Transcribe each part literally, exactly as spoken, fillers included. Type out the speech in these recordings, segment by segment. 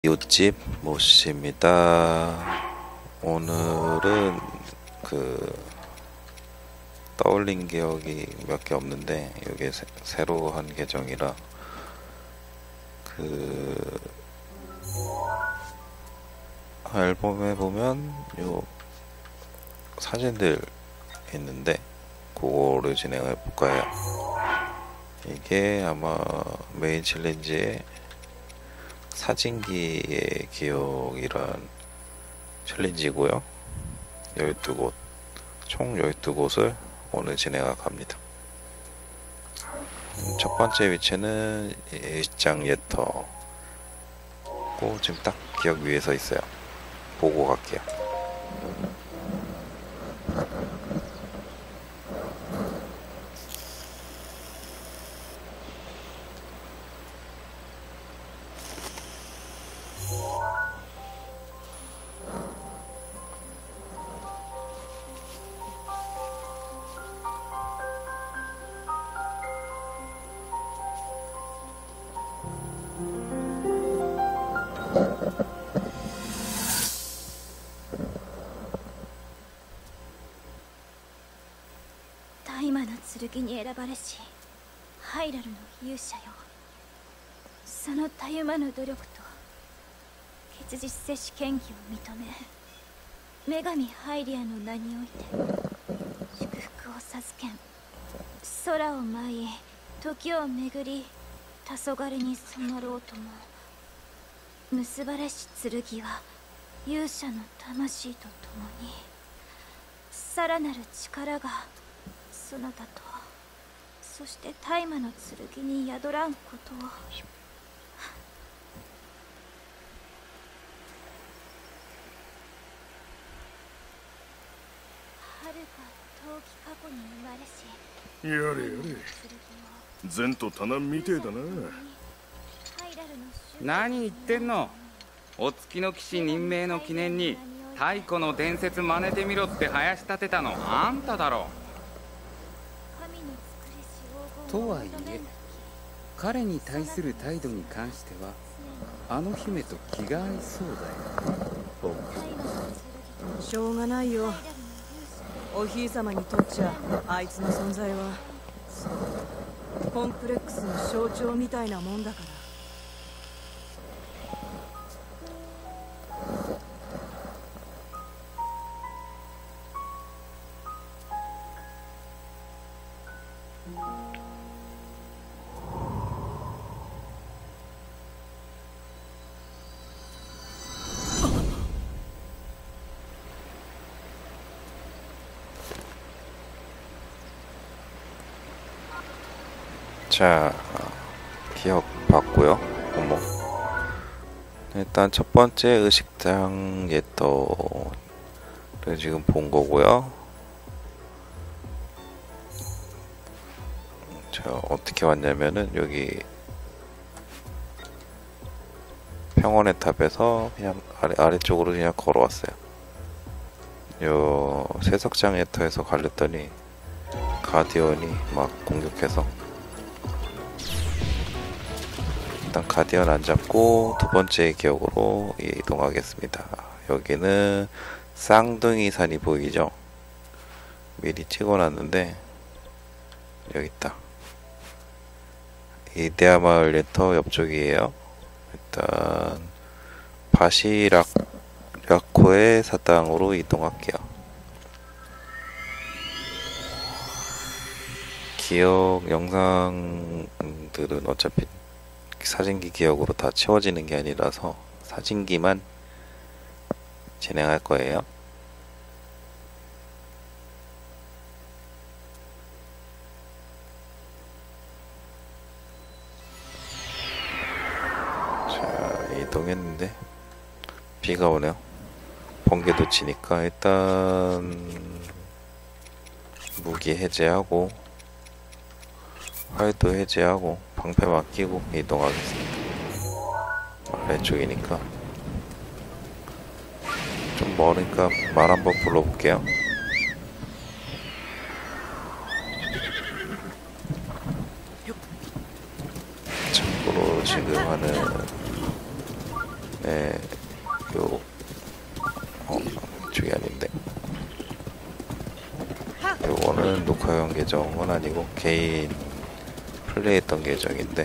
이웃집 모씨입니다. 오늘은 그 떠올린 기억이 몇 개 없는데 이게 새, 새로 한 계정이라 그 앨범에 보면 요 사진들 있는데 그거를 진행해 볼까요? 이게 아마 메인 챌린지의 사진기의 기억이란 챌린지고요. 열두 곳, 총 열두 곳을 오늘 진행해 갑니다. 첫 번째 위치는 일장 예터고 지금 딱 기억 위에 서 있어요. 보고 갈게요. 大魔の剣に選ばれしハイラルの勇者よ。そのたゆまぬ努力と結実せし剣技を認め、女神ハイリアの名において祝福を授けん。空を舞い時を巡り黄昏に染まろうとも、結ばれし剣は勇者の魂とともにさらなる力がそなたと、そして大魔の剣に宿らんことを。遥か遠き過去に生まれし、 やれやれ、前途多難みてえだな。 何言ってんの。お月の騎士任命の記念に太古の伝説真似てみろって林立てたのあんただろ。とはいえ彼に対する態度に関してはあの姫と気が合いそうだよ。 しょうがないよ。おひいさまにとっちゃあいつの存在はそうコンプレックスの象徴みたいなもんだから。 자, 기억 봤고요. 어머. 일단 첫 번째 의식장 예터를 지금 본 거고요. 자, 어떻게 왔냐면은 여기 평원의 탑에서 그냥 아래, 아래쪽으로 그냥 걸어왔어요. 요 세석장 예터에서 갈렸더니 가디언이 막 공격해서 일단 가디언 안 잡고 두 번째 기억으로 이동하겠습니다. 여기는 쌍둥이 산이 보이죠? 미리 찍어놨는데 여기 있다. 이데아 마을 예터 옆쪽이에요. 일단 바시라코의 사당으로 이동할게요. 기억 영상들은 어차피 사진기 기억으로 다 채워지는 게 아니라서 사진기만 진행할 거예요. 자, 이동했는데 비가 오네요. 번개도 치니까 일단 무기 해제하고 활도 해제하고 방패만 끼고 이동하겠습니다. 아래쪽이니까 좀 멀으니까 말 한번 불러볼게요. 참고로 지금 하는 네, 요, 어, 저기 아닌데. 요거는 녹화용 계정은 아니고 개인 플레이했던 계정인데,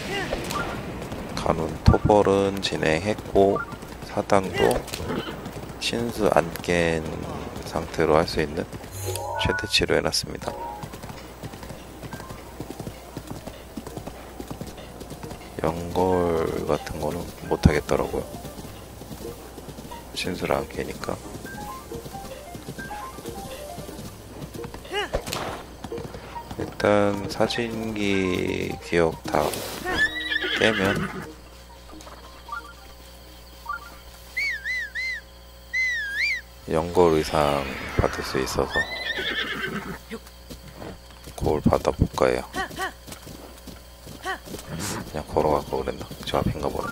간운 토벌은 진행했고 사당도 신수 안 깬 상태로 할 수 있는 최대치로 해놨습니다. 연걸 같은 거는 못하겠더라고요. 신수를 안 깨니까. 일단 사진기 기억 다 깨면 연걸 의상 받을 수 있어서 그걸 받아볼까 해요. 그냥 걸어갈까 그랬나? 저 앞인가 보네.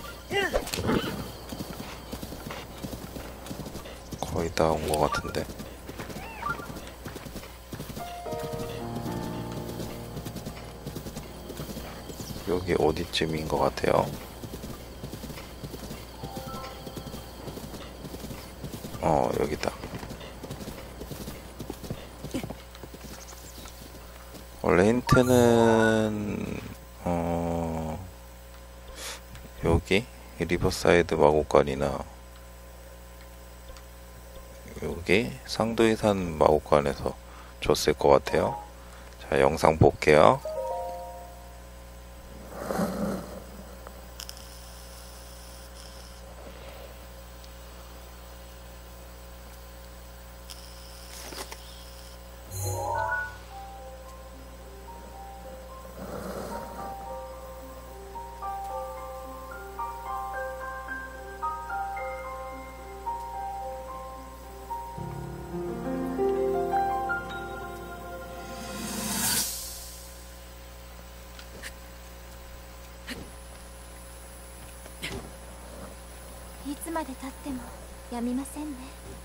거의 다 온 것 같은데. 여기 어디쯤인 것 같아요. 어, 여기다. 원래 힌트는 어 여기 리버사이드 마곡간이나 여기 상도이산 마곡간에서 줬을 것 같아요. 자, 영상 볼게요. いつまで経ってもやみませんね。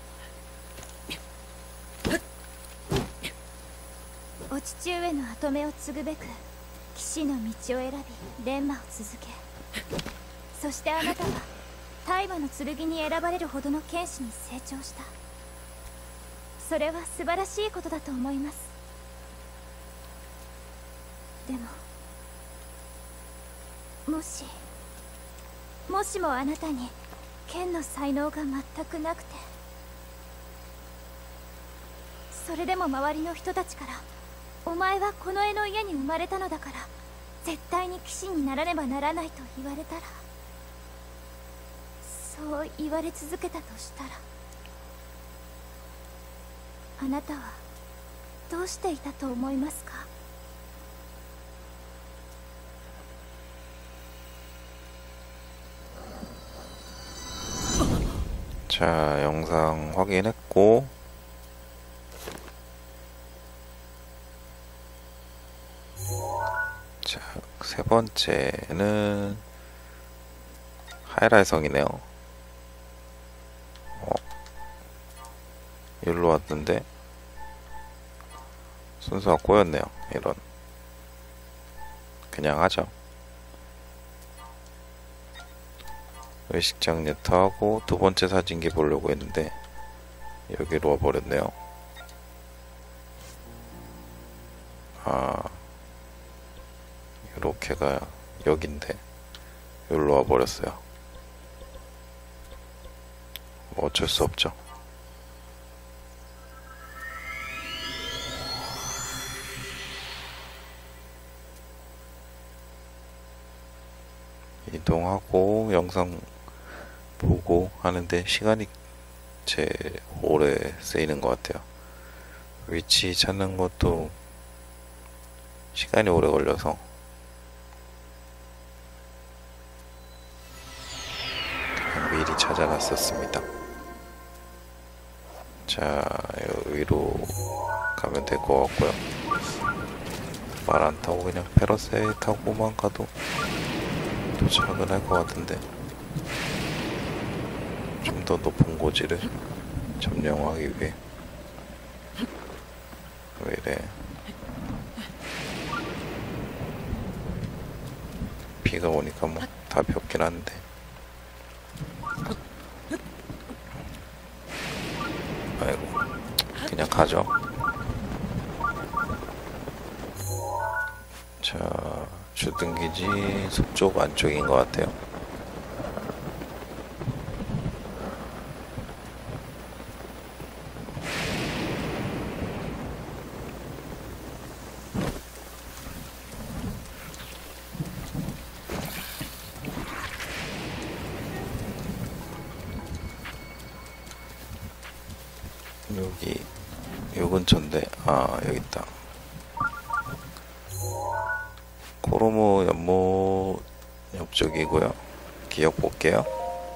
お父上の跡目を継ぐべく騎士の道を選び錬磨を続け、そしてあなたは大麻の剣に選ばれるほどの剣士に成長した。それは素晴らしいことだと思います。でももしもしもあなたに剣の才能が全くなくて、それでも周りの人たちから「お前はこの絵の家に生まれたのだから絶対に騎士にならねばならない」と言われたら、そう言われ続けたとしたら、あなたはどうしていたと思いますか？ 자, 영상 확인했고 자, 세 번째는 하이라의 성이네요. 어, 여기로 왔는데 순서가 꼬였네요. 이런. 그냥 하죠. 의식장 네트하고 두 번째 사진기 보려고 했는데 여기로 와버렸네요. 아, 이렇게가 여긴데 여기로 와버렸어요. 뭐 어쩔 수 없죠. 이동하고 영상 보고 하는데 시간이 제 오래 쓰이는 것 같아요. 위치 찾는 것도 시간이 오래 걸려서 그냥 미리 찾아놨었습니다. 자, 여기로 가면 될 것 같고요. 말 안 타고 그냥 페러세 타고만 가도 도착은 할 것 같은데 좀 더 높은 고지를 점령하기 위해. 왜 이래. 비가 오니까 뭐 답이 없긴 한데 아이고, 그냥 가죠. 자, 주둔기지 서쪽 안쪽인 것 같아요. 여기 요 근처인데, 아 여기 있다. 코로모 연못 옆쪽이고요. 기억 볼게요.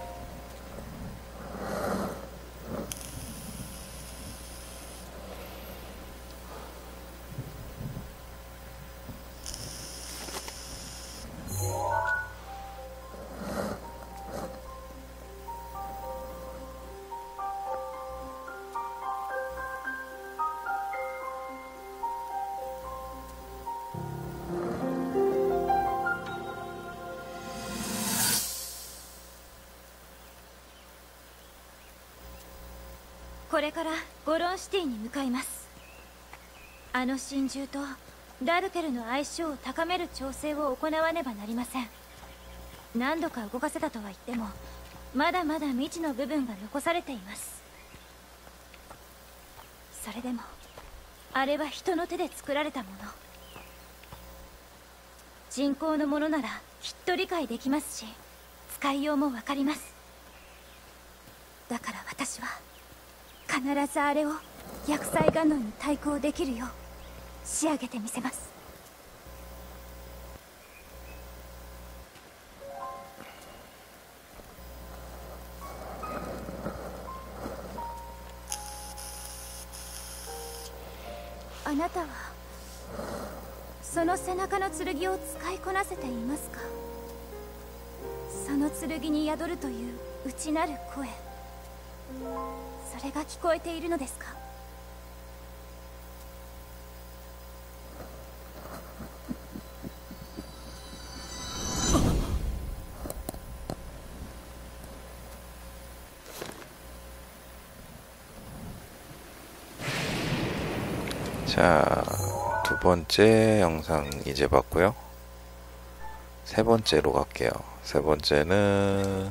これからゴロンシティに向かいます。あの神獣とダルケルの相性を高める調整を行わねばなりません。何度か動かせたとは言ってもまだまだ未知の部分が残されています。それでもあれは人の手で作られたもの。人工のものならきっと理解できますし使いようもわかります。だから私は必ずあれを薬剤ガンノンに対抗できるよう仕上げてみせます。あなたはその背中の剣を使いこなせていますか？その剣に宿るという内なる声、それが聞こえているのですか？ 자, 두 번째 영상 이제 봤고요. 세 번째로 갈게요. 세 번째는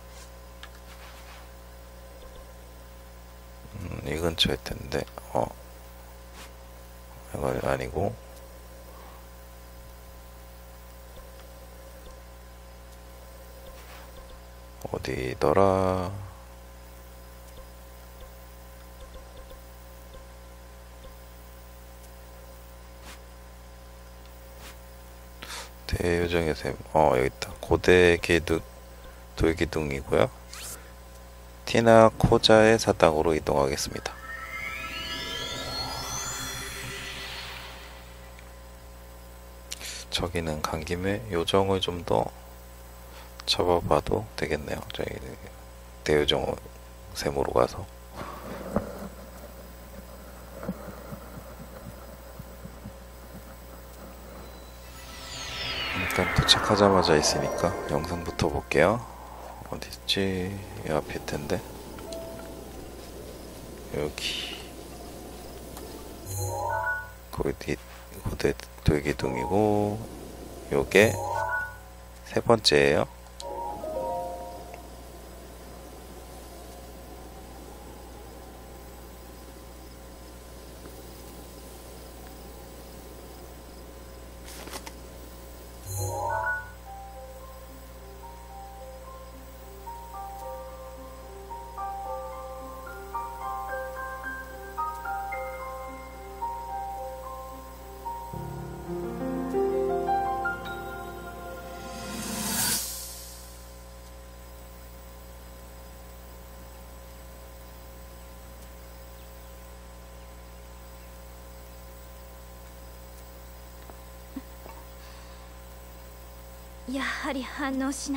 음, 이 근처일 텐데, 어, 이건 아니고, 어디더라? 대요정의 샘, 어 여기 있다. 고대 기둥 돌기둥이고요. 티나 코자의 사당으로 이동하겠습니다. 저기는 간 김에 요정을 좀 더 잡아봐도 되겠네요. 저희 대요정 샘으로 가서. 일단 도착하자마자 있으니까 영상부터 볼게요. 어딨지? 이 앞일 텐데. 여기 고대, 고대 돌기둥이고 요게 세 번째예요. やはり反応しない。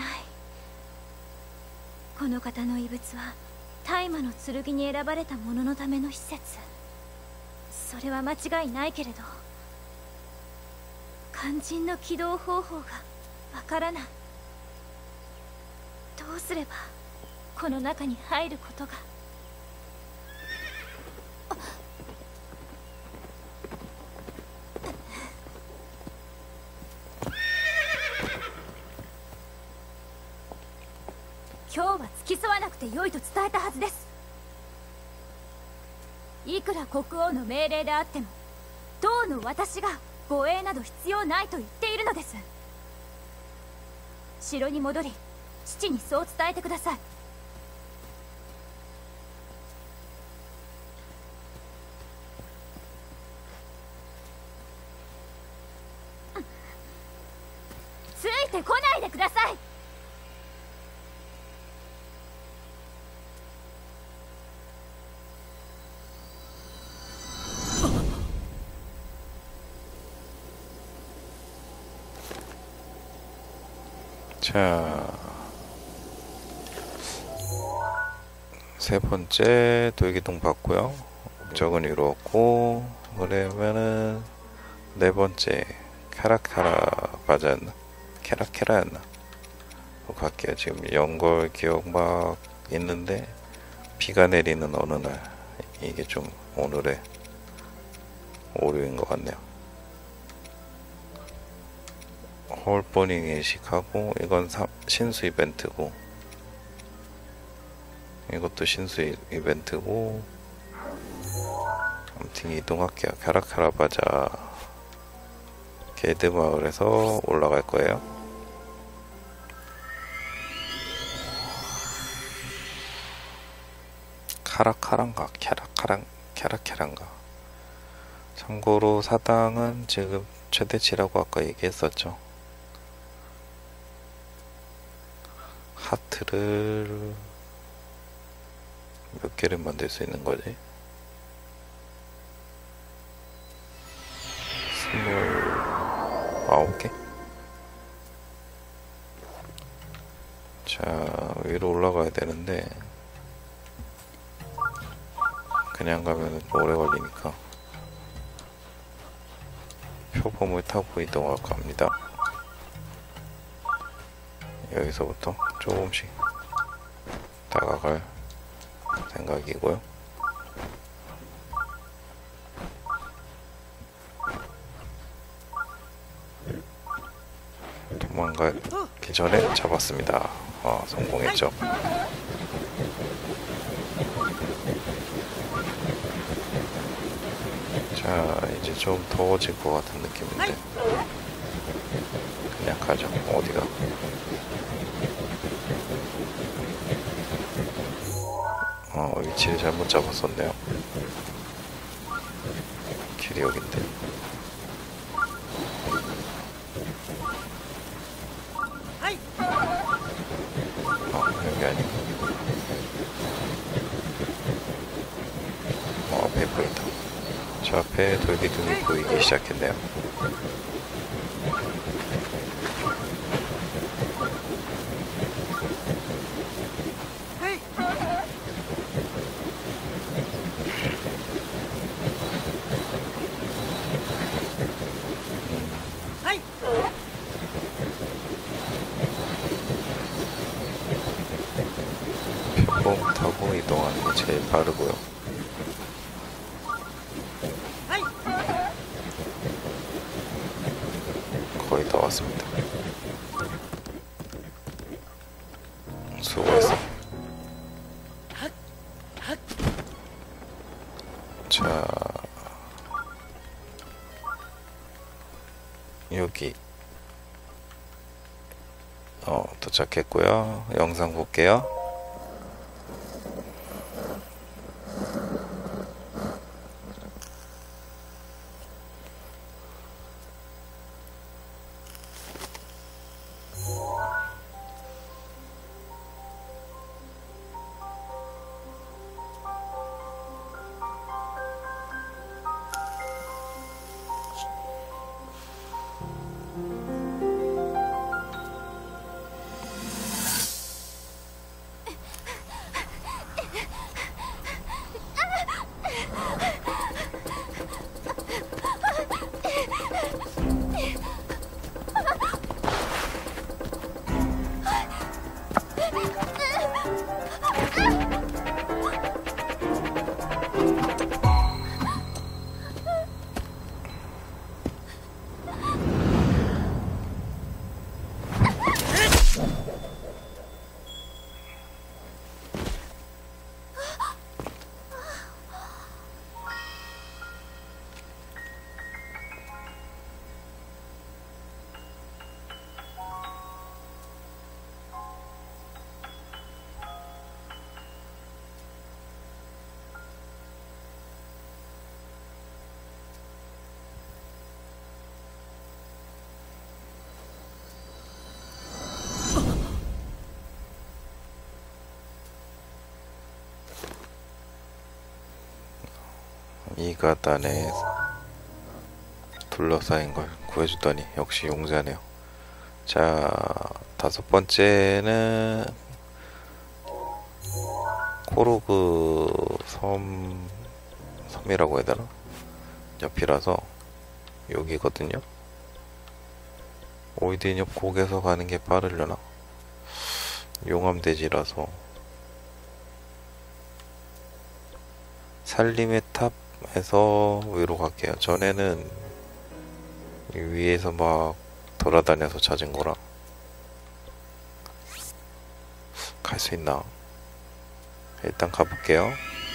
この方の遺物は大麻の剣に選ばれた者のための施設。それは間違いないけれど肝心の起動方法がわからない。どうすればこの中に入ることが。 そうは付き添わなくてよいと伝えたはずです。いくら国王の命令であっても当の私が護衛など必要ないと言っているのです。城に戻り父にそう伝えてください。ついてこないでください。 자, 세 번째 돌기둥 봤고요. 목적은 이루었고, 그러면은 네 번째 카라카라 바자였나? 캐라캐라였나? 갈게요. 지금 연걸 기억 막 있는데 비가 내리는 어느 날, 이게 좀 오늘의 오류인 것 같네요. 홀버닝 예식하고, 이건 사, 신수 이벤트고, 이것도 신수 이, 이벤트고. 아무튼 이동할게요. 카라카라바자 게드 마을에서 올라갈 거예요. 카라카란가 캐라카란 캐라캐란가. 참고로 사당은 지금 최대치라고 아까 얘기했었죠. 하트를 몇 개를 만들 수 있는 거지? 스물아홉 개? 자, 위로 올라가야 되는데 그냥 가면 오래 걸리니까 표범을 타고 이동할 겁니다. 여기서부터 조금씩 다가갈 생각이고요. 도망가기 전에 잡았습니다. 어, 성공했죠. 자, 이제 좀 더워질 것 같은 느낌인데 그냥 가죠. 어디가? 어, 위치를 잘못 잡았었네요. 길이 여긴데. 어, 여기 아니고. 어, 앞에 보인다. 저 앞에 돌기둥이 보이기 시작했네요. 표범 타고 이동하는 게 제일 빠르고요. 거의 다 왔습니다. 수고했어. 자, 여기 어 도착했고요. 영상 볼게요. 이가단에 둘러싸인 걸 구해주더니 역시 용자네요. 자, 다섯 번째는 코르그 섬, 섬이라고 해야 되나? 옆이라서 여기거든요. 오이딘 옆 곡에서 가는 게 빠르려나? 용암대지라서 살림의 탑에서 위로 갈게요. 전에는 위에서 막 돌아다녀서 찾은 거라 갈 수 있나? 일단 가볼게요.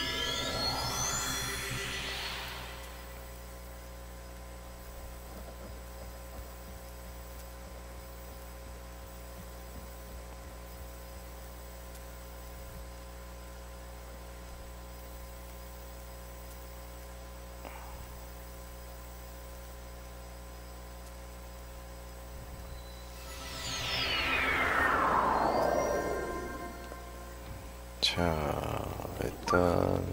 자, 일단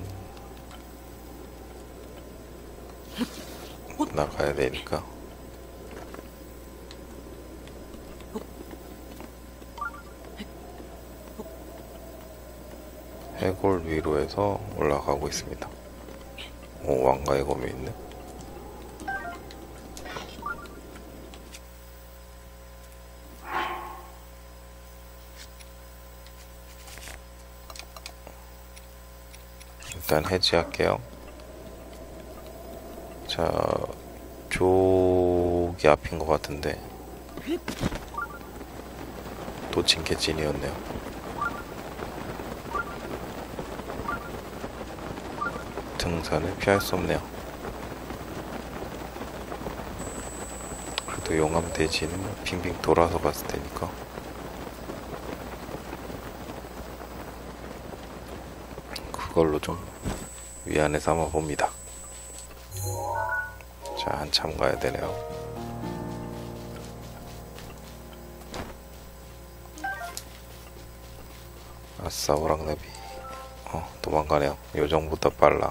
나가야 되니까 해골 위로 해서 올라가고 있습니다. 오, 왕가의 검이 있네. 일단 해지할게요. 자, 저기 앞인 것 같은데 놓친 게 찐이었네요. 등산을 피할 수 없네요. 그래도 용암 대지는 빙빙 돌아서 갔을 테니까 그걸로 좀 위안을 삼아 봅니다. 자, 한참 가야 되네요. 아싸, 오랑나비. 어, 도망가네요. 요정보다 빨라.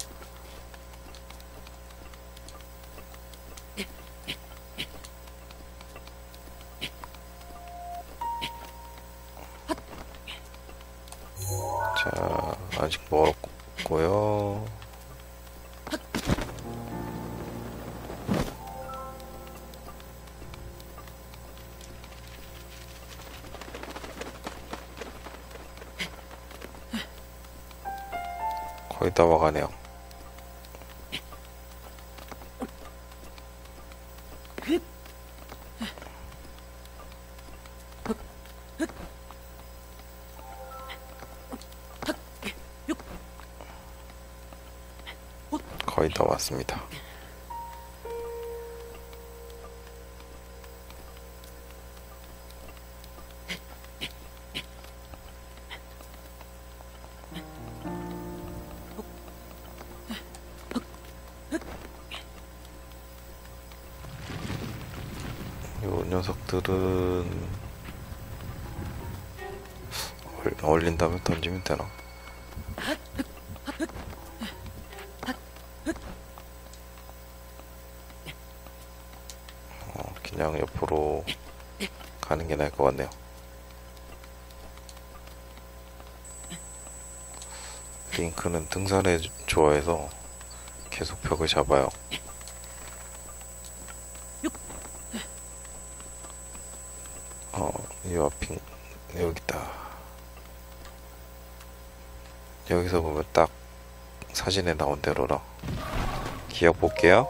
자, 아직 멀었고요. 거의 다 와가네요. 거의 다 왔습니다. 요 녀석들은 얼린 다음에 던지면 되나? 어, 그냥 옆으로 가는 게 나을 것 같네요. 링크는 등산에 좋아해서 계속 벽을 잡아요. 어, 이 앞인 여기다. 여기서 보면 딱 사진에 나온 대로라. 기억 볼게요.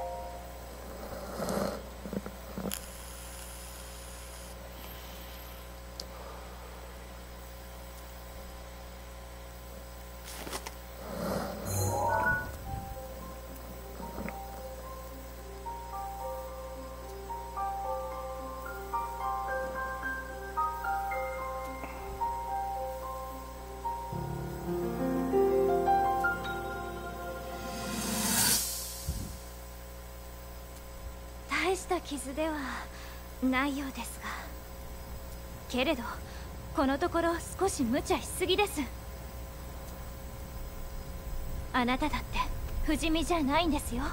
大した傷ではないようですが、けれどこのところ少し無茶しすぎです。あなただって不死身じゃないんですよ。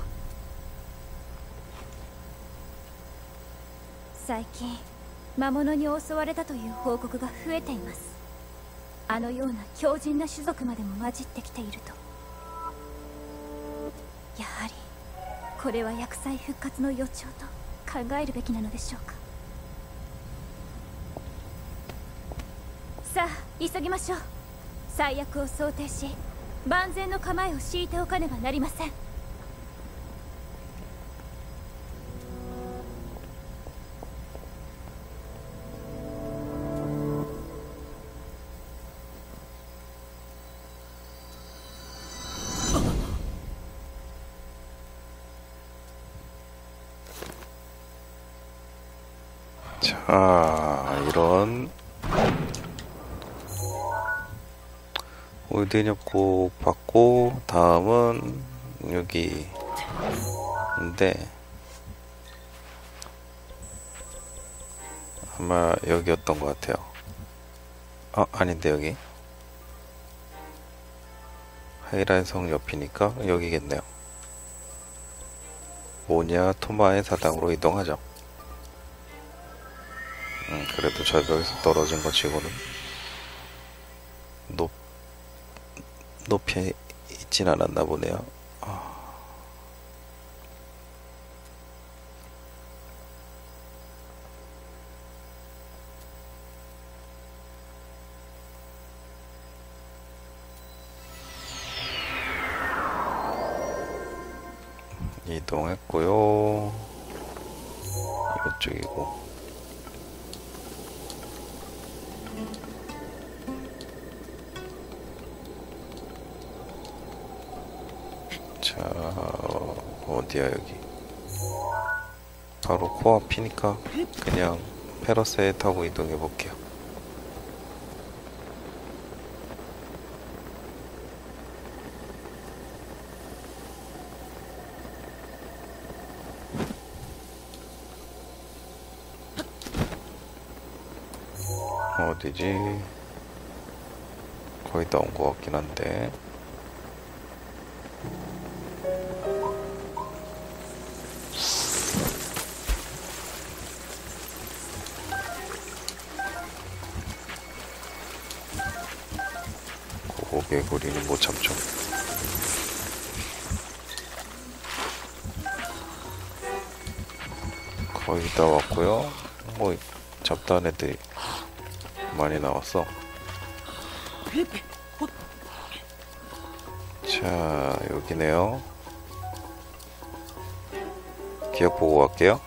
最近魔物に襲われたという報告が増えています。あのような強靭な種族までも混じってきていると。やはりこれは薬剤復活の予兆と考えるべきなのでしょうか。さあ急ぎましょう。最悪を想定し万全の構えを敷いておかねばなりません。 자, 이런 올드nhập 꼭 받고 다음은 여기인데 아마 여기였던 것 같아요. 아, 아닌데 여기 하이란성 옆이니까 여기겠네요. 모냐 토마의 사당으로 이동하죠. 음, 그래도 절벽에서 떨어진 것 치고는 높, 높이 있진 않았나 보네요. 아. 이동했고요. 이쪽이고. 자, 어디야 여기. 바로 코앞이니까 그냥 페러스에 타고 이동해 볼게요. 어디지? 거의 다 온 것 같긴 한데. 고개구리는 못 참죠. 거의 다 왔고요. 뭐 잡다한 애들이 많이 나왔어. 자, 여기네요. 기억 보고 갈게요.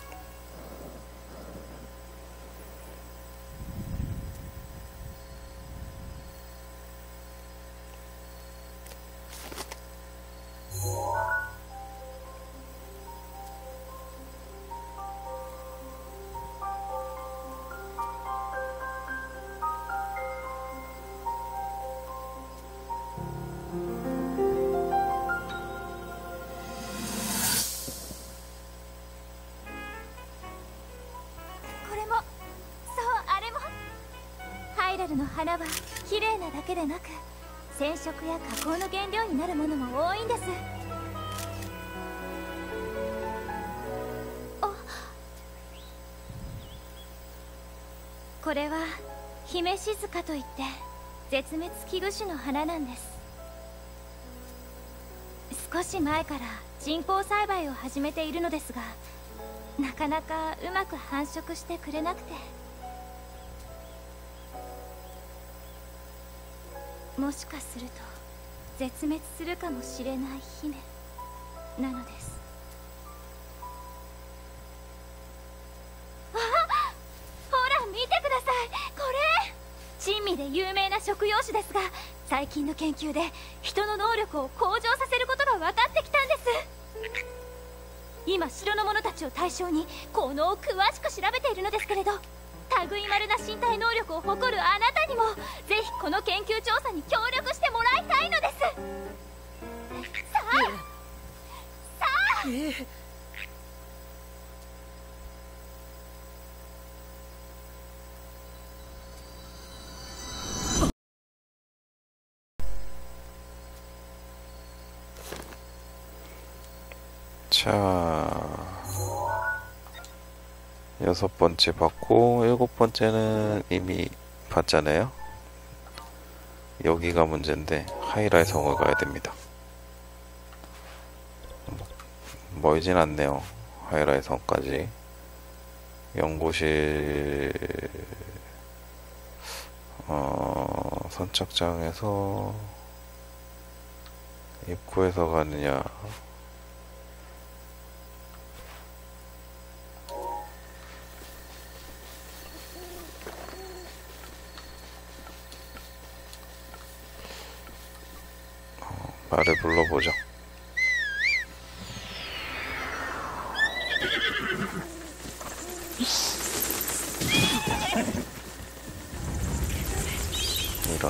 ハイラルの花は綺麗なだけでなく染色や加工の原料になるものも多いんです。あ、これは姫静かといって絶滅危惧種の花なんです。少し前から人工栽培を始めているのですが、なかなかうまく繁殖してくれなくて。もしかすると絶滅するかもしれない姫なのです。あ、ほら見てください、これ珍味で有名な食用種ですが、最近の研究で人の能力を向上させることが分かってきたんです。今城の者たちを対象に効能を詳しく調べているのですけれど、類まれな身体能力を誇るあなたにもぜひこの研究調査に協力してもらいたいのです。さあ、さあ、ええ、 자, 여섯 번째 받고 일곱 번째는 이미 봤잖아요. 여기가 문제인데 하이라의 성을 가야 됩니다. 멀진 않네요. 하이라의 성까지. 연구실 어, 선착장에서 입구에서 가느냐, 어, 말을 불러보죠. 이런.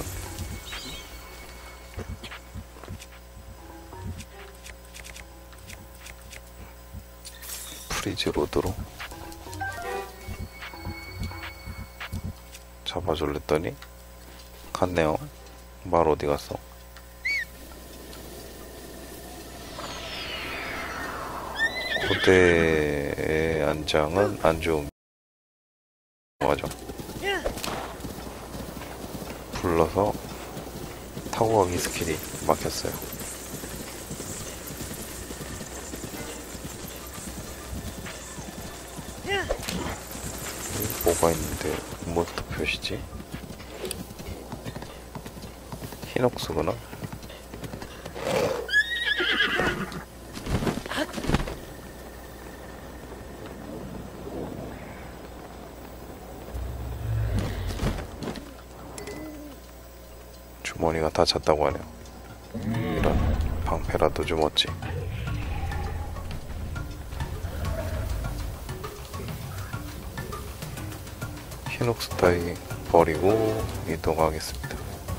프리즈 로드로 잡아줄랬더니 갔네요. 말 어디 갔어? 고대의 안장은 안 좋은 거죠. 불러서 타고 가기 스킬이 막혔어요. 뭐가 있는데 몬스터 표시지? 히녹스구나? 주머니가 다 찼다고 하네요. 이런 방패라도 좀 얻지. 히녹스 따위 버리고 이동하겠습니다.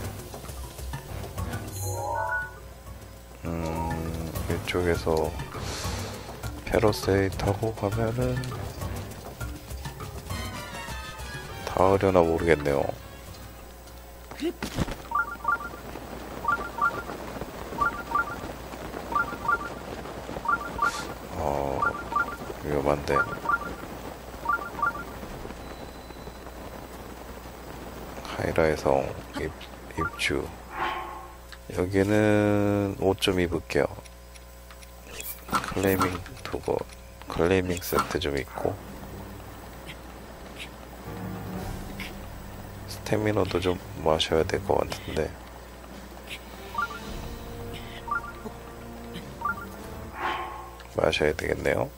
음, 이쪽에서 페로세이 타고 가면은 닿으려나 모르겠네요. 어, 위험한데. 하이라의 성 입, 입주. 여기는 옷 좀 입을게요. 클레이밍 두고 클레이밍 세트 좀 있고, 스태미너도 좀 마셔야 될 것 같은데. 마셔야 되겠네요.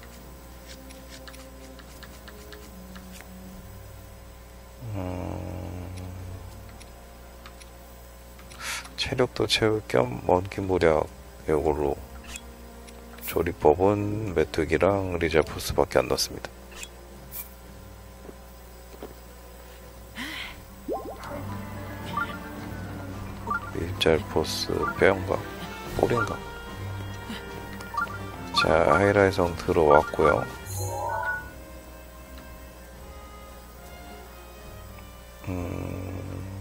체력도 채울 겸 먼기무력 요걸로 조리법은 메뚜기랑 리자포스밖에 안 넣습니다. 리자포스 뼈인가? 볼인가? 자, 하이라의 성 들어왔고요. 음...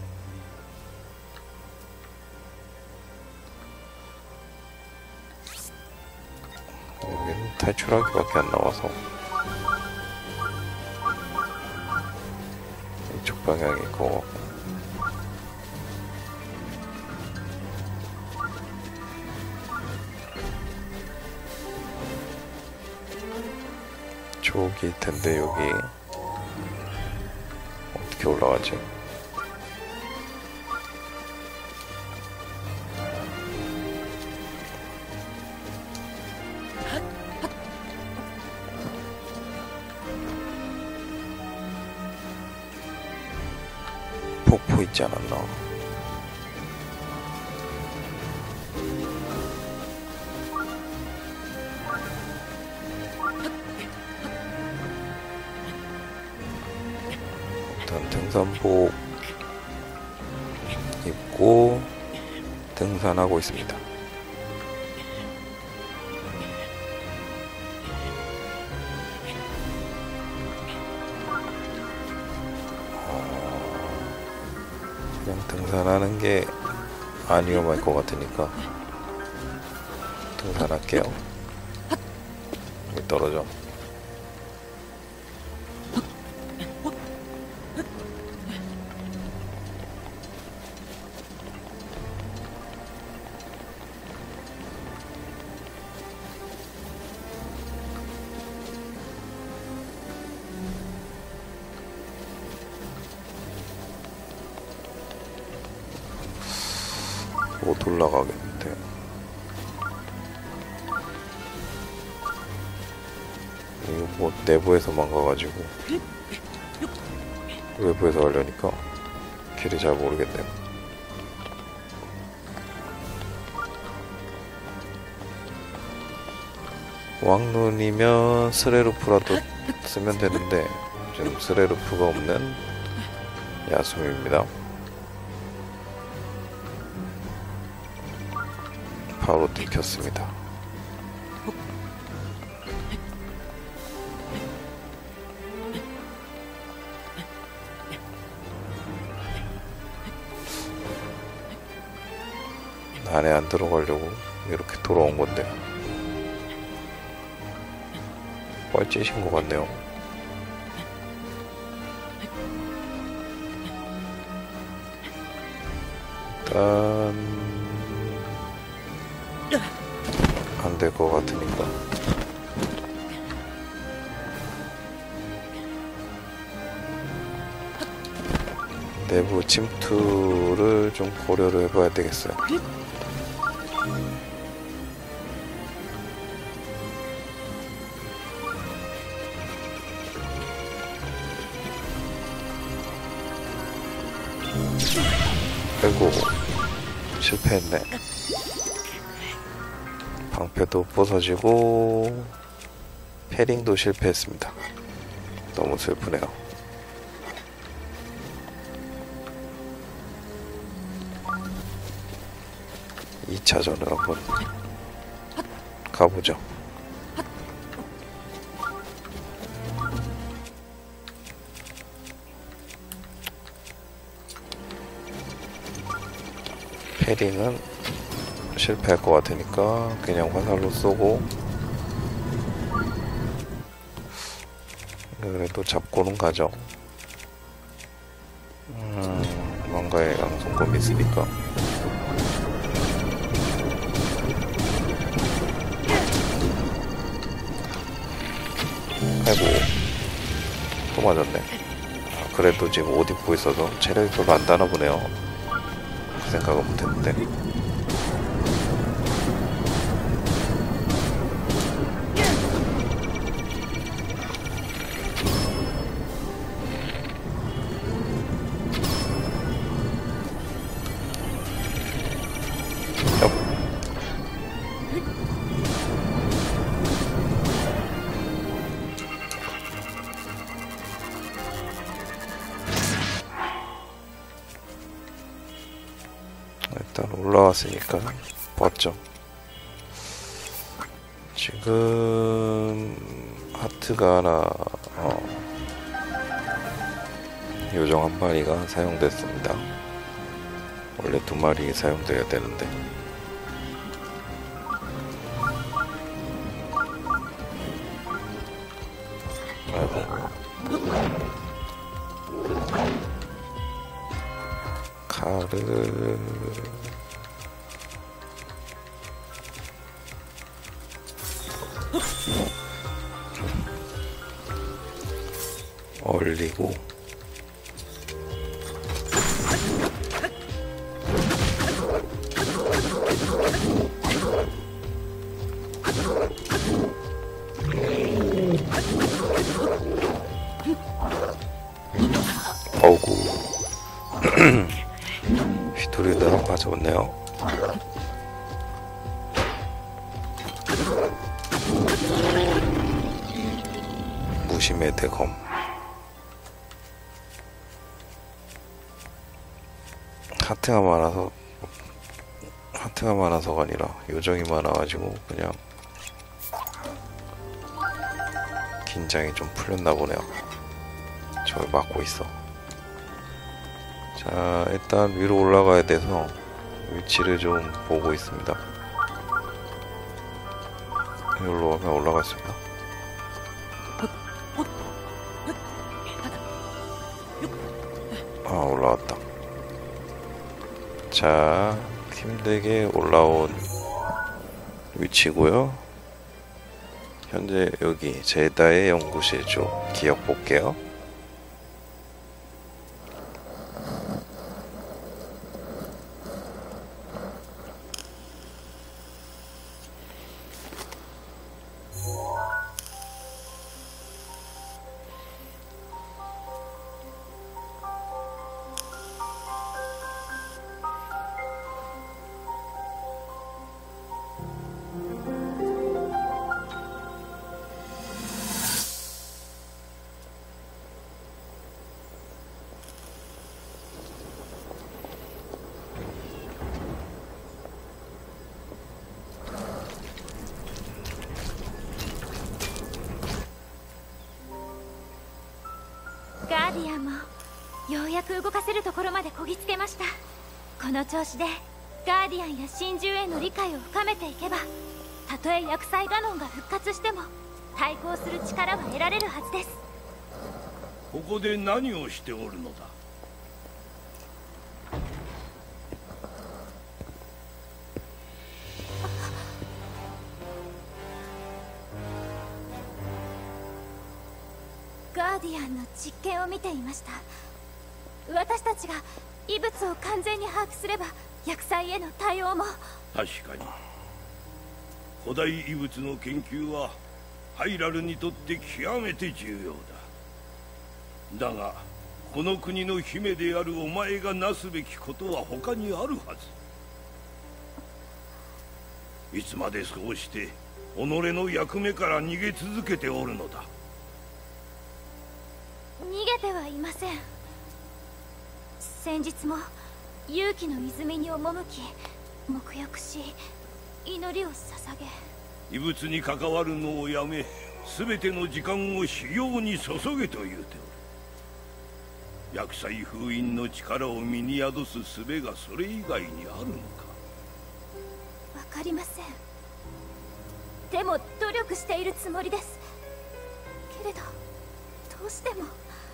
여기는 탈출하기밖에 안 나와서 이쪽 방향일 것 같고, 저기일 텐데 여기 어떻게 올라가지? 폭포 있지 않았나? 일단 등산복 입고 등산하고 있습니다. 그냥 등산하는 게 안 위험할 것 같으니까 등산할게요. 여기 떨어져. 못 올라가겠는데. 이거 뭐 내부에서만 가가지고 외부에서 가려니까 길을 잘 모르겠네요. 왕눈이면 스레루프라도 쓰면 되는데 지금 스레루프가 없는 야숨입니다. 바로 들켰습니다. 안에 안 들어가려고 이렇게 돌아온 건데 뻘짓인 것 같네요. 일단 안 될 것 같으니까 내부 침투를 좀 고려를 해봐야 되겠어요. 아이고 실패했네. 방패도 부서지고 패링도 실패했습니다. 너무 슬프네요. 이 차전을 한번 가보죠. 패링은 실패할 것 같으니까 그냥 화살로 쏘고, 그래도 잡고는 가죠. 음, 뭔가에 양손검이 있으니까. 아이고 또 맞았네. 아, 그래도 지금 옷 입고 있어서 체력이 별로 안 다나 보네요. 그 생각은 못했는데. 일단 올라왔으니까 봤죠. 지금 하트가 하나, 어, 요정 한 마리가 사용됐습니다. 원래 두 마리 사용돼야 되는데. 아이고. 칼을 얼리고 어구 휘두르다가 맞아왔네요. 무심의 대검. 하트가 많아서 하트가 많아서가 아니라 요정이 많아가지고 그냥 긴장이 좀 풀렸나 보네요. 저걸 막고 있어. 자, 일단 위로 올라가야 돼서 위치를 좀 보고 있습니다. 여기로 가면 올라갈 수 있나? 아, 올라왔다. 자, 힘들게 올라온 위치고요. 현재 여기 제다의 연구실 쪽 기억 볼게요. ガーディアンもようやく動かせるところまでこぎつけました。この調子でガーディアンや神獣への理解を深めていけば、たとえ薬剤ガノンが復活しても対抗する力は得られるはずです。 ここで何をしておるのだ。 ガーディアンの実験を見ていました。私たちが異物を完全に把握すれば薬剤への対応も。 確かに古代異物の研究はハイラルにとって極めて重要だ。だがこの国の姫であるお前がなすべきことは他にあるはず。いつまでそうして己の役目から逃げ続けておるのだ。 逃げてはいません。先日も勇気の泉に赴き沐浴し祈りを捧げ、 異物に関わるのをやめ全ての時間を修行に注げと言うておる。薬剤封印の力を身に宿す術がそれ以外にあるのか。 わかりません。でも努力しているつもりです。けれどどうしても。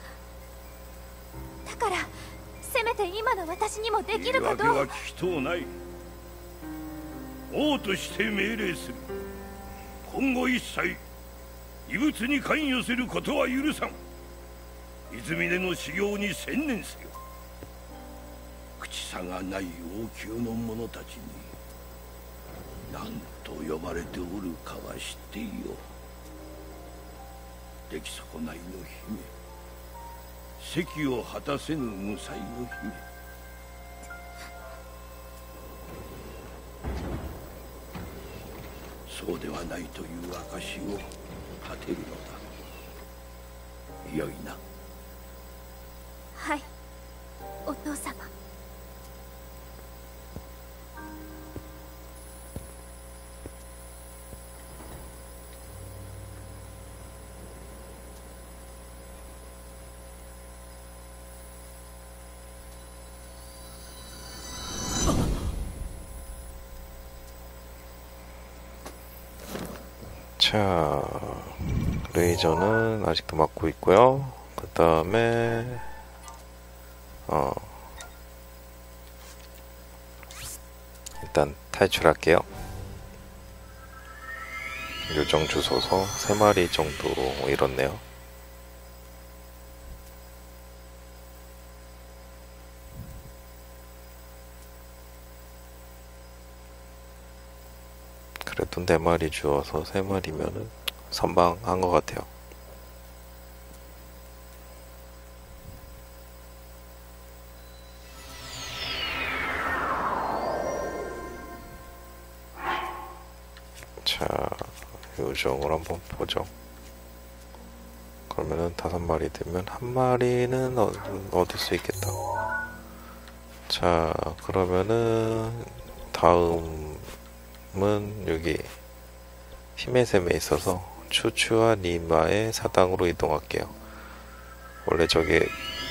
だからせめて今の私にもできることを。 言い訳は聞きとうない。王として命令する。今後一切異物に関与することは許さん。泉での修行に専念せよ。口差がない王宮の者たちに何と呼ばれておるかは知っていよう。出来損ないの姫、責を果たせぬ無才の姫。そうではないという証を果てるのだ。よいな。 はい、お父様。 자, 레이저는 아직도 맞고 있고요. 그 다음에 어 일단 탈출할게요. 요정 주소서 세 마리 정도 잃었네요. 그래도 네 마리 주어서 세 마리면은 선방한 것 같아요. 자, 요정을 한번 보죠. 그러면은 다섯 마리 되면 한 마리는 얻, 얻을 수 있겠다. 자, 그러면은 다음은 여기 힘의 샘에 있어서 추추와 니마의 사당으로 이동할게요. 원래 저게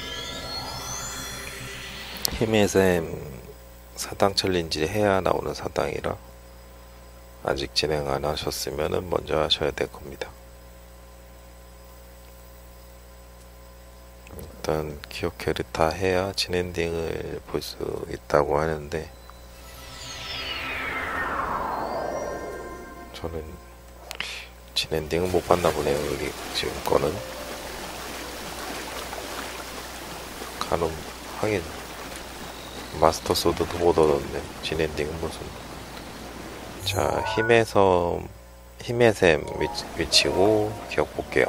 힘의 샘 사당 챌린지 해야 나오는 사당이라 아직 진행 안 하셨으면 먼저 하셔야 될 겁니다. 일단 기억회를 다 해야 진엔딩을 볼 수 있다고 하는데 저는 진엔딩은 못 봤나 보네요. 여기 지금 거는 가놈 하긴 마스터 소드도 못 얻었네. 진엔딩은 무슨. 자, 힘의 섬 힘의 샘 위치, 위치고 기억 볼게요.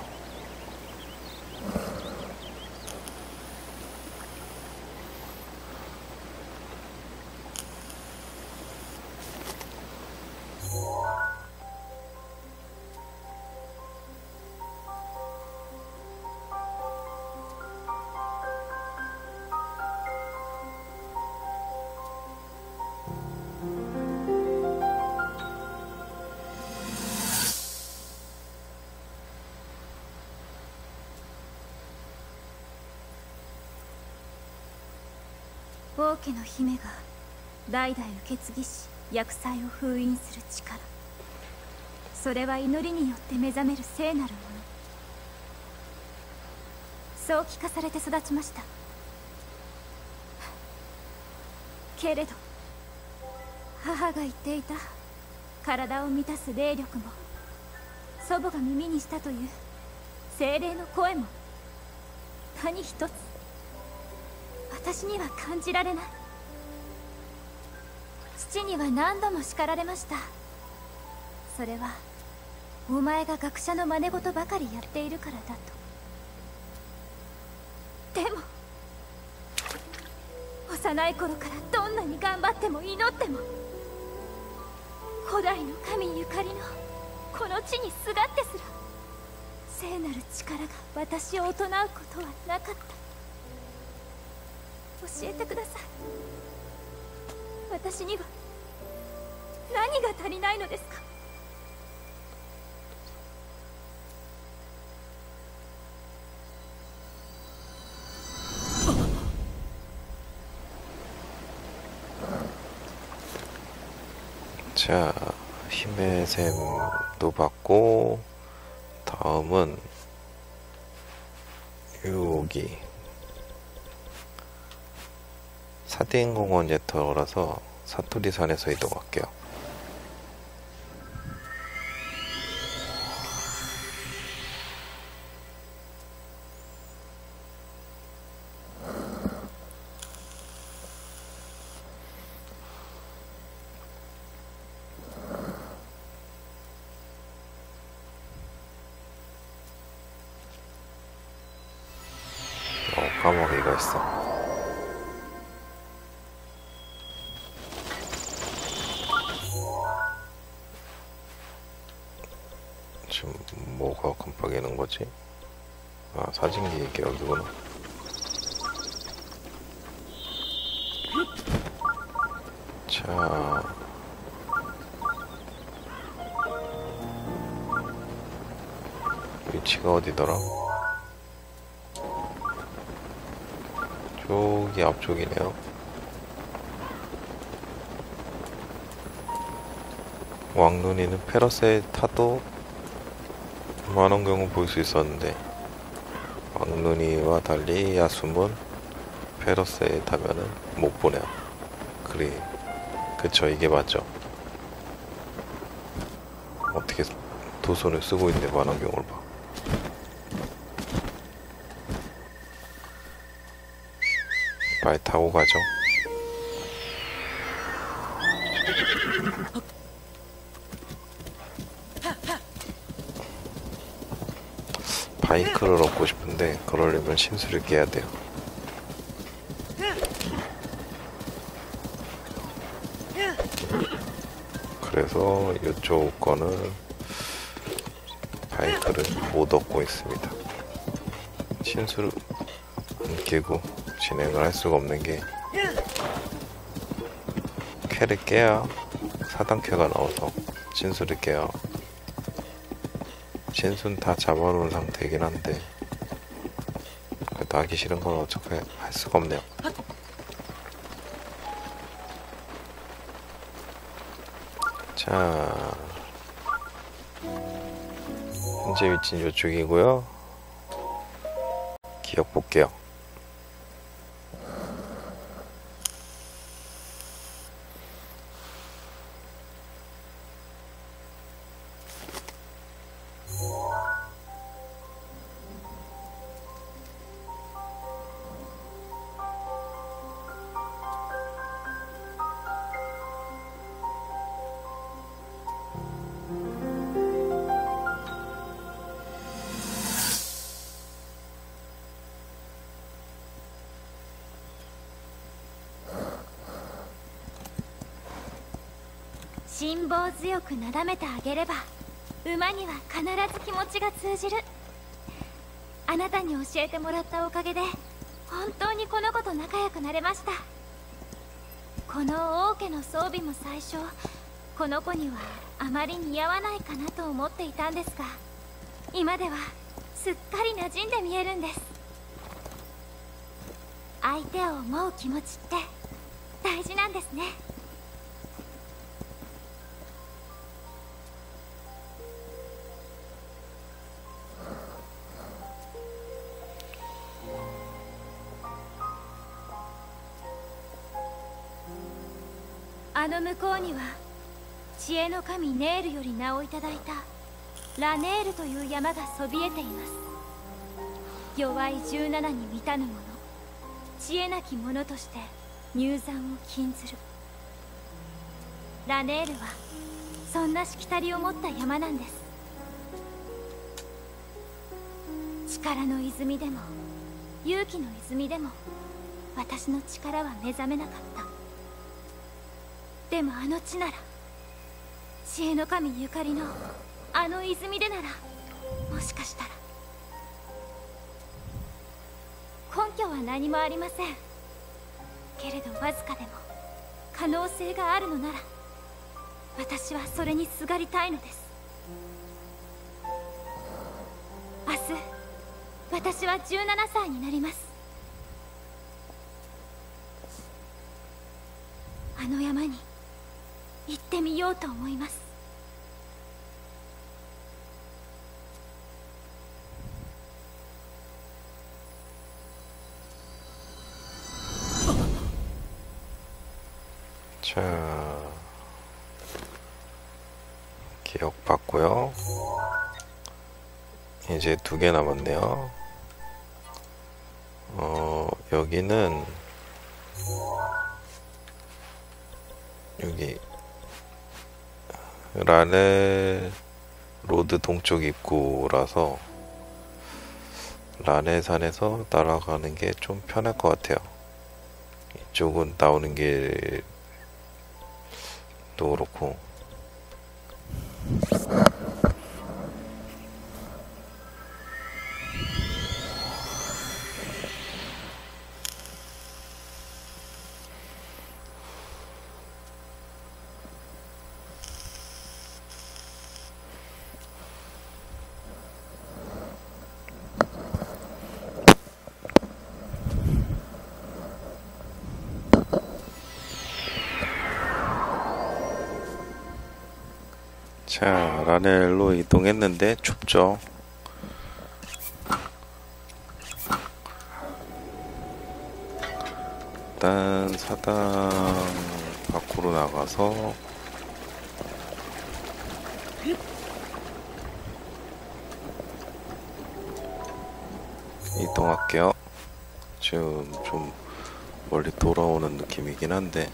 王家の姫が代々受け継ぎし厄災を封印する力、それは祈りによって目覚める聖なるもの。そう聞かされて育ちました。けれど母が言っていた体を満たす霊力も、祖母が耳にしたという精霊の声も、何一つ私には感じられない。父には何度も叱られました。それはお前が学者の真似事ばかりやっているからだと。でも幼い頃からどんなに頑張っても祈っても、古代の神ゆかりのこの地にすがってすら聖なる力が私を営うことはなかった。教えてください。私には何が足りないのですか。 자, 힘의 샘도 받고 다음은 여기 사대인공원 예터라서 사투리산에서 이동할게요. 어, 까마귀가 있어. 지금 뭐가 깜빡이는 거지? 아, 사진기 계약이구나. 자, 위치가 어디더라? 저기 앞쪽이네요. 왕눈이는 페러스에 타도 많은 경우 볼 수 있었는데, 왕눈이와 달리 야숨은 페러스에 타면은 못 보네요. 그래, 그쵸, 이게 맞죠. 어떻게 두 손을 쓰고 있는데 많은 경우를 봐. 빨리 타고 가죠. 바이크를 얻고 싶은데 그러려면 신수를 깨야 돼요. 그래서 이쪽 거는 바이크를 못 얻고 있습니다. 신수를 안 깨고 진행을 할 수가 없는 게, 쾌를 깨야 사단쾌가 나와서 신수를 깨야 신수는 다 잡아놓은 상태이긴 한데, 그래도 하기 싫은 건 어차피 할 수가 없네요. 자, 현재 위치는 이쪽이고요. 기억 볼게요. 辛抱強くなだめてあげれば馬には必ず気持ちが通じる。あなたに教えてもらったおかげで本当にこの子と仲良くなれました。この王家の装備も最初この子にはあまり似合わないかなと思っていたんですが、今ではすっかり馴染んで見えるんです。相手を思う気持ちって大事なんですね。あの向こうには知恵の神ネールより名をいただいたラネールという山がそびえています。弱い十七に満たぬ者、知恵なき者として入山を禁ずる。ラネールはそんなしきたりを持った山なんです。力の泉でも勇気の泉でも私の力は目覚めなかった。でもあの地なら、知恵の神ゆかりのあの泉でなら、もしかしたら。根拠は何もありませんけれど、わずかでも可能性があるのなら私はそれにすがりたいのです。明日私はじゅうななさいになります。あの山に行ってみようと思います。 자, 기억 받고요. 이제 두 개 남았네요. 어, 여기는 여기 라네 로드 동쪽 입구라서 라네산에서 날아가는 게 좀 편할 것 같아요. 이쪽은 나오는 길도 그렇고. 자, 라넬로 이동했는데 춥죠. 일단 사당 밖으로 나가서 이동할게요. 지금 좀 멀리 돌아오는 느낌이긴 한데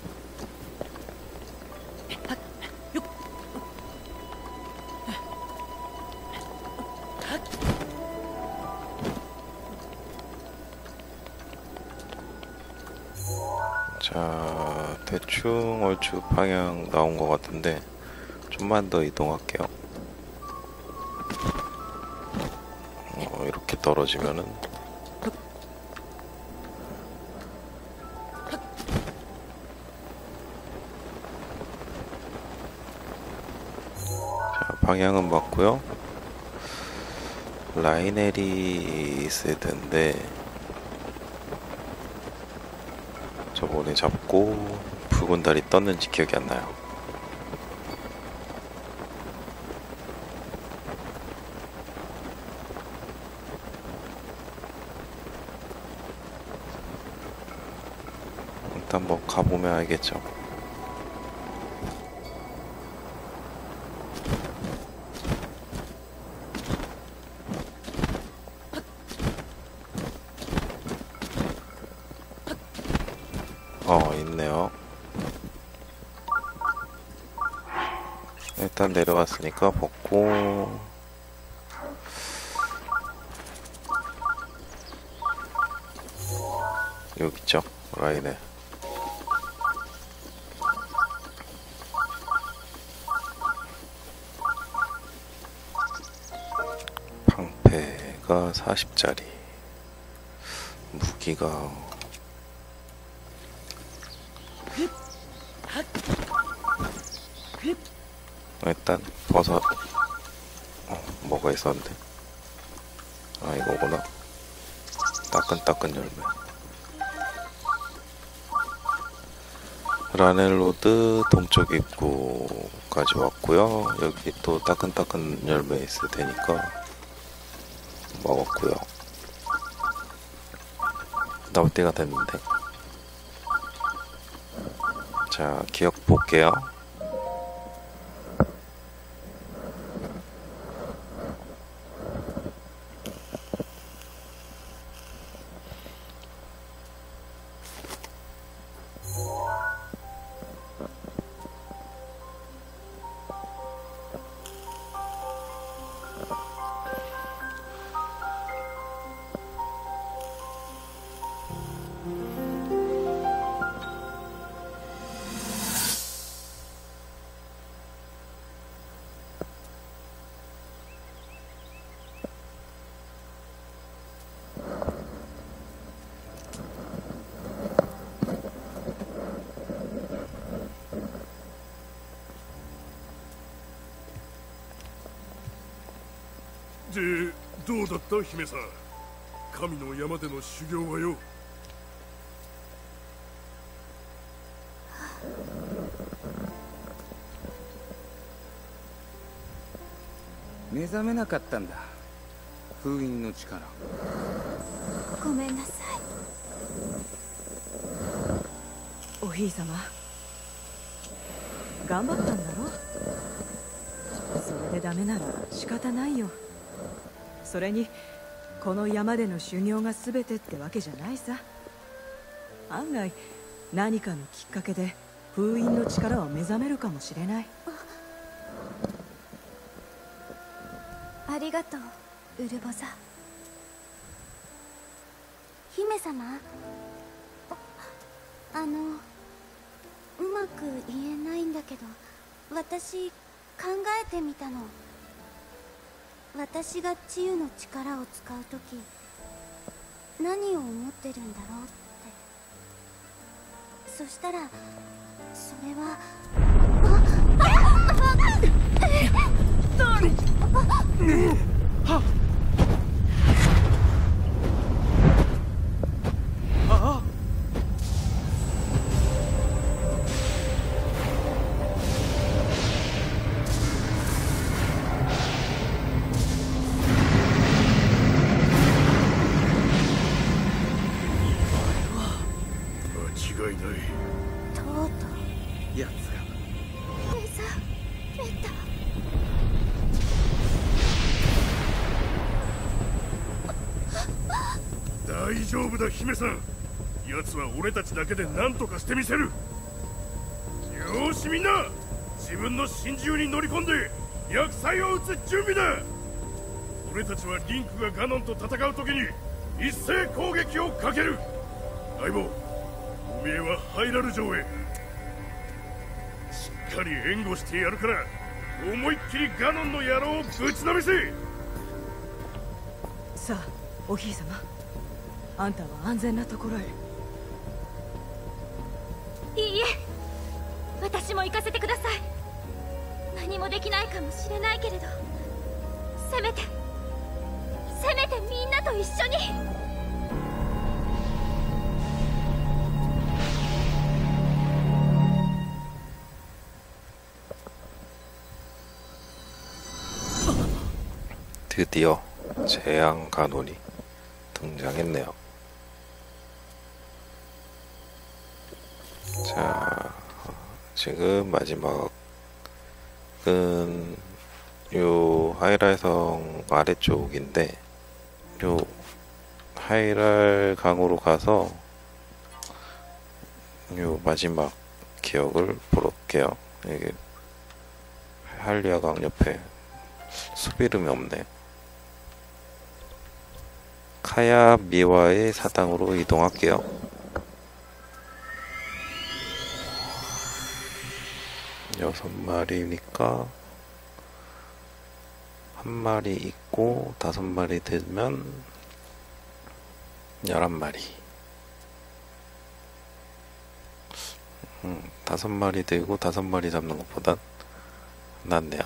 자, 대충 얼추 방향 나온 것 같은데 좀만 더 이동할게요. 어, 이렇게 떨어지면은 자, 방향은 맞고요. 라이넬이 있을 텐데 저번에 잡고 붉은 달이 떴는지 기억이 안 나요. 일단 뭐 가보면 알겠죠. 어, 있네요. 일단 내려갔으니까 벗고 여기 있죠, 라인에. 무기가 사십짜리. 무기가 일단 버섯. 어, 뭐가 있었는데? 아, 이거구나. 따끈따끈 열매. 라넬로드 동쪽 입구까지 왔고요. 여기 또 따끈따끈 열매 있을 테니까 먹었고요. 나올 때가 됐는데. 자, 기억 볼게요. で、どうだった姫さん。神の山での修行はよ。 目覚めなかったんだ、封印の力。 ごめんなさい。 おひいさま、頑張ったんだろ。それでダメなら仕方ないよ。それにこの山での修行が全てってわけじゃないさ。案外何かのきっかけで封印の力は目覚めるかもしれない。 ありがとう、ウルボザ。 姫様、ああのうまく言えないんだけど、私考えてみたの。私が治癒の力を使うとき何を思ってるんだろうって。そしたらそれは大丈夫だ姫さん。奴は俺たちだけで何とかしてみせる。よーしみんな、自分の真珠に乗り込んで厄災を撃つ準備だ。俺たちはリンクがガノンと戦う時に一斉攻撃をかける。相棒、おめえはハイラル城へ。しっかり援護してやるから思いっきりガノンの野郎をぶちのめせ。 さあおひいさま、あんたは安全なところへ。 いいえ、私も行かせてください。何もできないかもしれないけれど、せめてせめてみんなと一緒に。 드디어 재앙 가논이 등장했네요. 자, 지금 마지막은 요 하이랄 성 아래쪽인데, 요 하이랄 강으로 가서 요 마지막 기억을 보러 올게요. 이게 할리아 강 옆에 숲 이름이 없네. 카야 미와의 사당으로 이동할게요. 여섯 마리니까 한 마리 있고 다섯 마리 되면 열한 마리. 음, 다섯 마리 들고 다섯 마리 잡는 것보단 낫네요.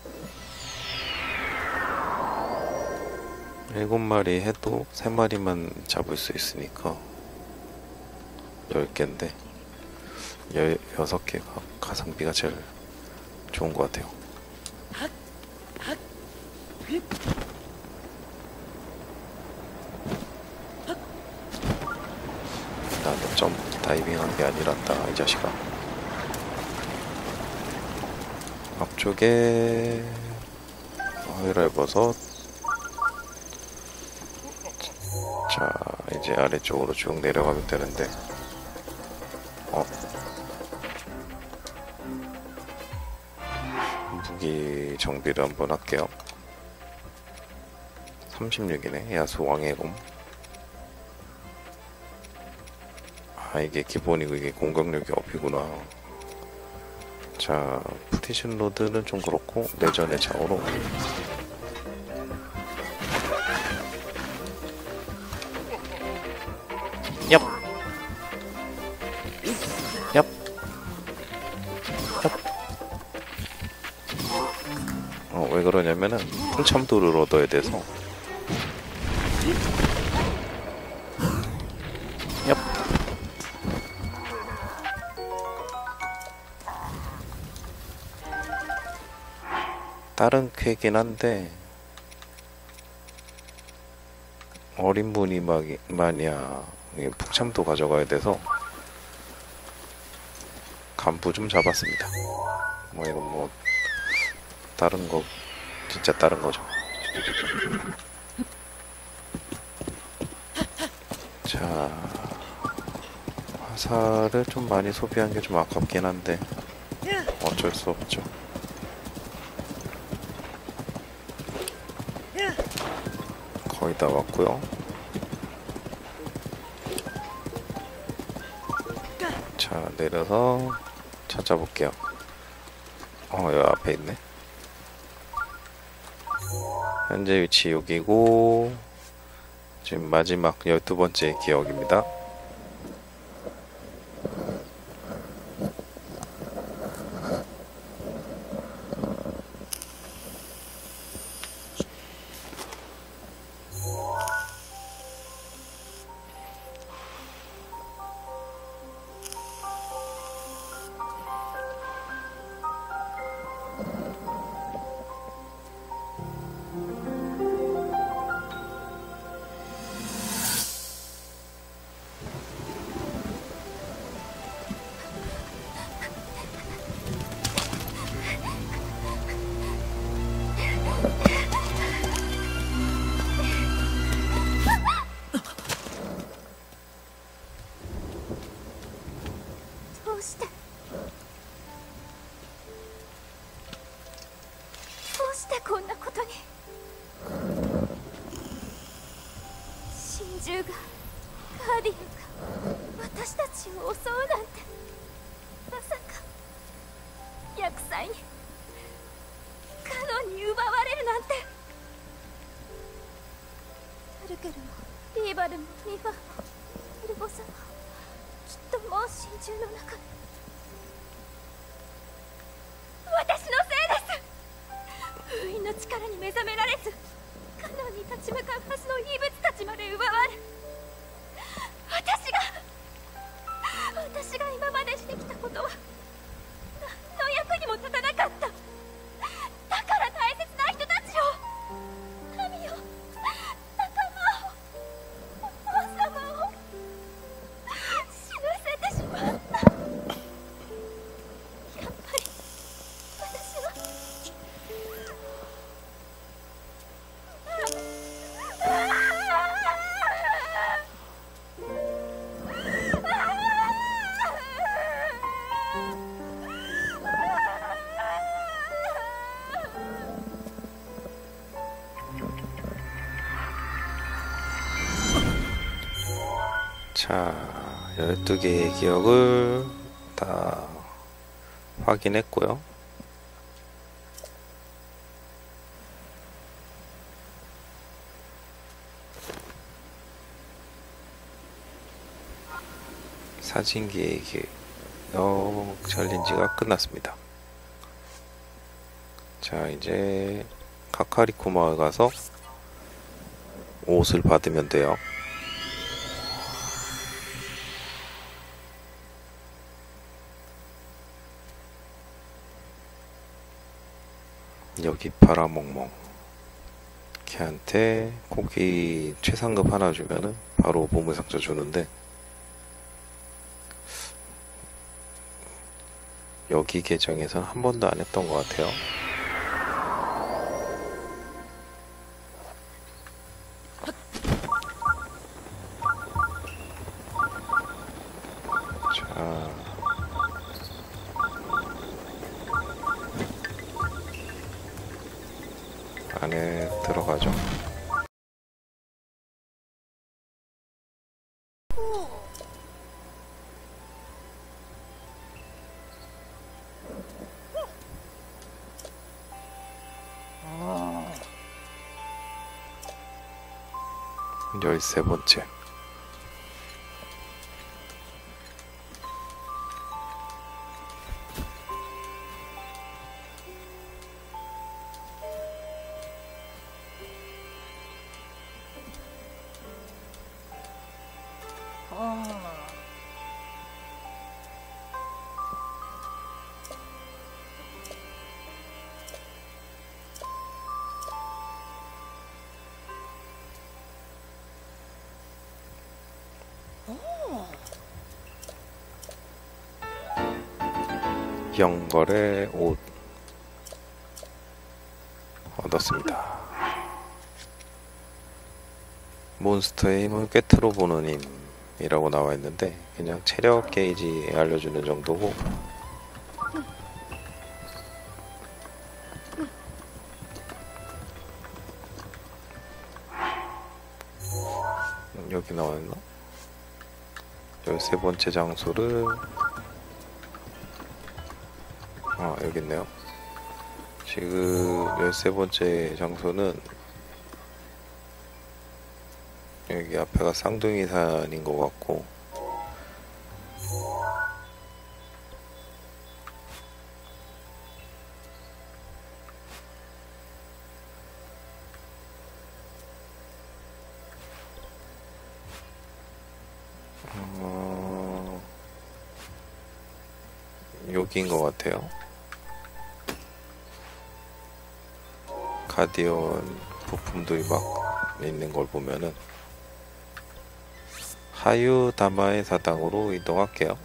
일곱 마리 해도 세 마리만 잡을 수 있으니까 열 개인데 열, 여섯 개가 가성비가 제일 좋은 것 같아요. 나는 점 다이빙한 게 아니란다 이 자식아. 앞쪽에 허이랄버섯. 자 이제 아래쪽으로 쭉 내려가면 되는데 어 무기 정비를 한번 할게요. 삼십육이네 야수 왕의 곰. 아 이게 기본이고 이게 공격력이 업이구나. 자 프리즌 로드는 좀 그렇고 내전의 좌우로 얍! 얍! 얍! 어, 왜 그러냐면은 풍참도를 얻어야 돼서 얍! 다른 쾌긴 한데 어린 분이 막 마냐 풍참도 가져가야 돼서 간부 좀 잡았습니다. 뭐 이건 뭐 다른 거 진짜 다른 거죠. 자 화살을 좀 많이 소비한 게 좀 아깝긴 한데 어쩔 수 없죠. 거의 다 왔고요. 자 내려서 찾아볼게요. 어 여기 앞에 있네. 현재 위치 여기고 지금 마지막 열두 번째 기억입니다. 자, 열두 개의 기억을 다 확인했고요. 사진기의 어, 챌린지가 끝났습니다. 자, 이제 카카리코 마을 가서 옷을 받으면 돼요. 여기 파라몽몽 걔한테 고기 최상급 하나 주면은 바로 보물상자 주는데, 여기 계정에선 한 번도 안 했던 것 같아요. 자, 안에 들어가죠. 열세 번째. 영걸의 옷 얻었습니다. 몬스터의 힘을 꿰뚫어 보는 힘이라고 나와 있는데 그냥 체력 게이지 알려주는 정도고, 여기 나와 있나? 열세 번째 장소를, 아, 여기 있네요. 지금 열세 번째 장소는 여기 앞에가 쌍둥이 산인 것 같고, 어... 여기인 것 같아요. 가디언 부품들이 막 있는 걸 보면은 하유다마의 사당으로 이동할게요.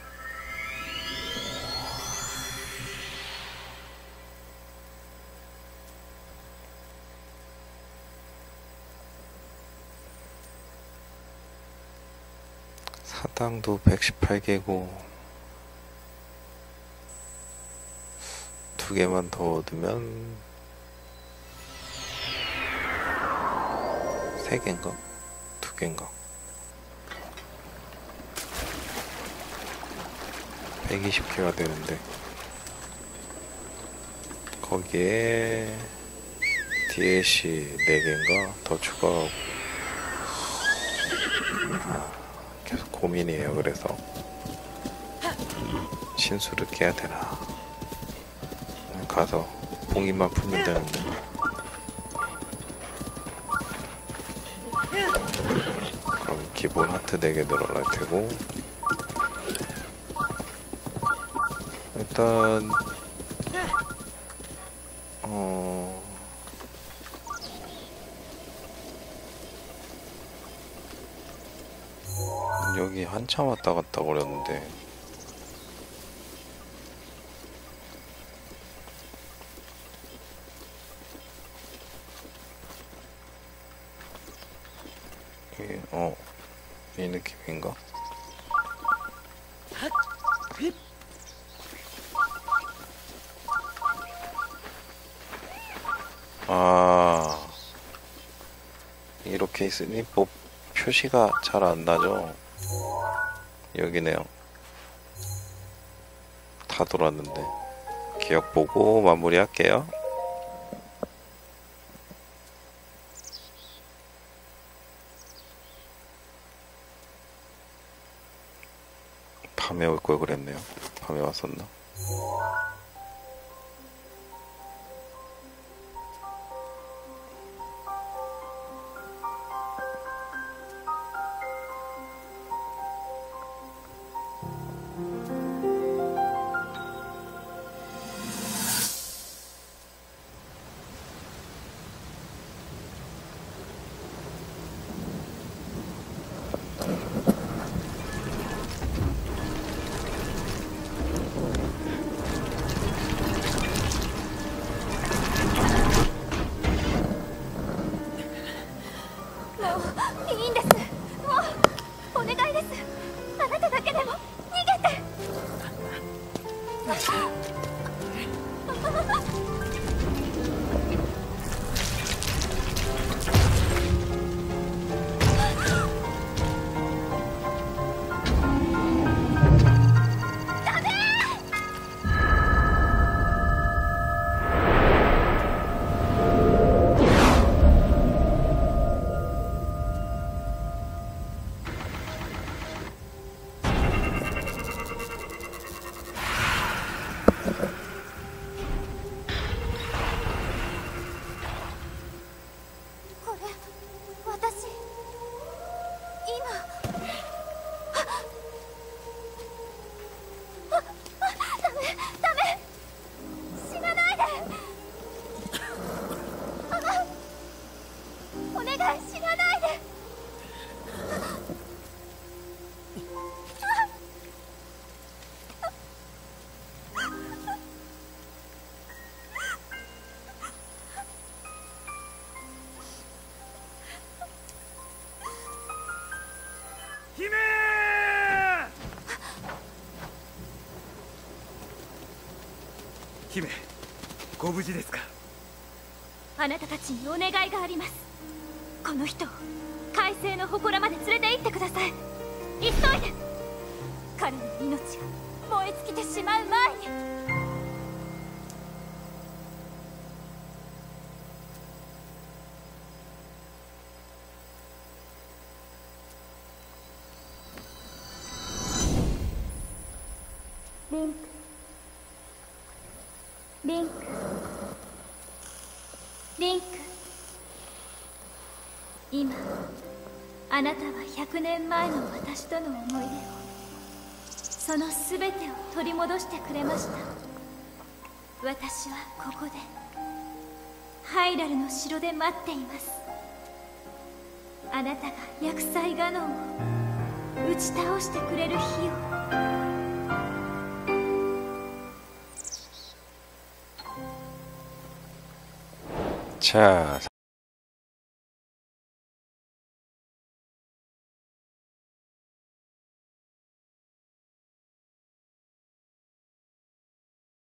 사당도 백십팔 개고 두 개만 더 얻으면 세 개인가? 두 개인가? 백이십 개가 되는데, 거기에 디엘씨 네 개인가 더 추가하고, 계속 고민이에요. 그래서 신수를 깨야 되나, 가서 봉인만 풀면 되는데. 그럼 기본 하트 네 개 늘어날 테고, 일단 어 여기 한참 왔다 갔다 거렸는데, 이, 어, 이 느낌인가? 아, 이렇게 있으니 뭐 표시가 잘 안 나죠. 여기네요. 다 돌았는데. 기억 보고 마무리할게요. 밤에 올 걸 그랬네요. 밤에 왔었나? 姫、ご無事ですか？ あなたたちにお願いがあります。この人を海星の祠まで連れて行ってください。急いで。彼の命が燃え尽きてしまう前に。リンクリンクリンク、今あなたはひゃくねんまえの私との思い出を、その全てを取り戻してくれました。私はここでハイラルの城で待っています。あなたが厄災ガノンを打ち倒してくれる日を。 자